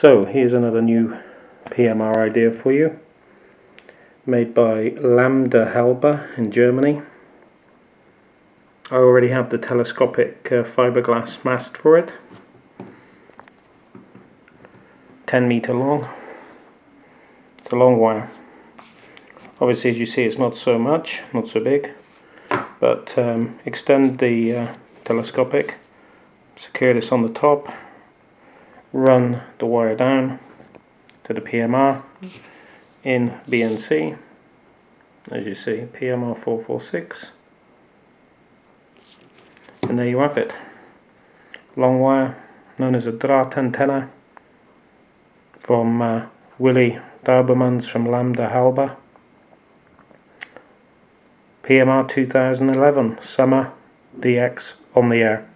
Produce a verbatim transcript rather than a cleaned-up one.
So here's another new P M R idea for you, made by Lambda Halber in Germany. I already have the telescopic uh, fiberglass mast for it, ten meter long. It's a long wire. Obviously, as you see, it's not so much, not so big, but um, extend the uh, telescopic, secure this on the top, run the wire down to the P M R in B N C, as you see, P M R four four six, and there you have it. Long wire, known as a Draht antenna, from uh, Willy Daubermans from Lambda Halber. P M R two thousand eleven, Summer D X on the air.